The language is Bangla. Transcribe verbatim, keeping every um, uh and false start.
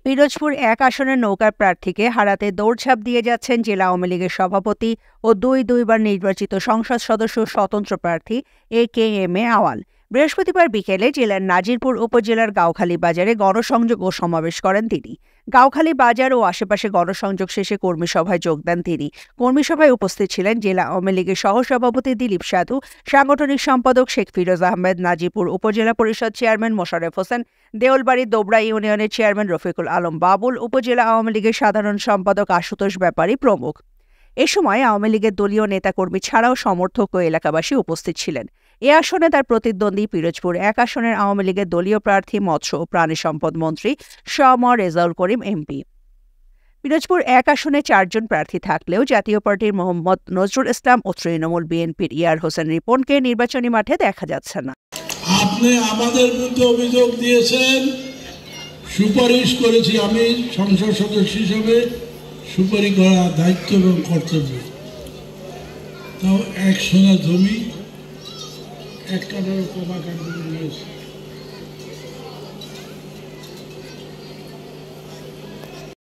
পিরোজপুর এক আসনের নৌকার প্রার্থীকে হারাতে দৌড়ঝাঁপ দিয়ে যাচ্ছেন জেলা আওয়ামী লীগের সভাপতি ও দুই দুইবার নির্বাচিত সংসদ সদস্য স্বতন্ত্র প্রার্থী এ কে এম এ আওয়াল। বৃহস্পতিবার বিকেলে জেলার নাজিরপুর উপজেলার গাউখালী বাজারে গণসংযোগ ও সমাবেশ করেন তিনি। গাউখালী বাজার ও আশেপাশে গণসংযোগ শেষে কর্মী সভায় যোগ দেন তিনি। কর্মী সভায় উপস্থিত ছিলেন জেলা আওয়ামী লীগের সহসভাপতি দিলীপ সাধু, সাংগঠনিক সম্পাদক শেখ ফিরোজ আহমেদ, নাজিরপুর উপজেলা পরিষদ চেয়ারম্যান মোশাররফ হোসেন, দেউলবাড়ি দোবরা ইউনিয়নের চেয়ারম্যান রফিকুল আলম বাবুল, উপজেলা আওয়ামী লীগের সাধারণ সম্পাদক আশুতোষ ব্যাপারী প্রমুখ। এ সময় আওয়ামী লীগের দলীয় নেতাকর্মী ছাড়াও সমর্থক ও এলাকাবাসী উপস্থিত ছিলেন। এ আসনে তার প্রতিদ্বন্দ্বী পিরোজপুর এক আসনের আওয়ামী লীগের দলীয় প্রার্থী মৎস্য ও প্রাণী সম্পদ মন্ত্রী শ ম রেজাউল করিম এমপি। পিরোজপুর এক আসনে চারজন প্রার্থী থাকলেও জাতীয় পার্টির মোহাম্মদ নজরুল ইসলাম ও তৃণমূল বিএনপির ইয়ার হোসেন রিপনকে নির্বাচনী মাঠে দেখা যাচ্ছে না। আপনি আমাদের বিরুদ্ধে অভিযোগ দিয়েছেন, সুপারিশ করেছি, আমি সংসদ সদস্য হিসেবে সুপারিশ করার দায়িত্ব এবং কর্তব্য। তাও এক সোনা জমি এক কাটার কমা কাটতে নিয়েছে।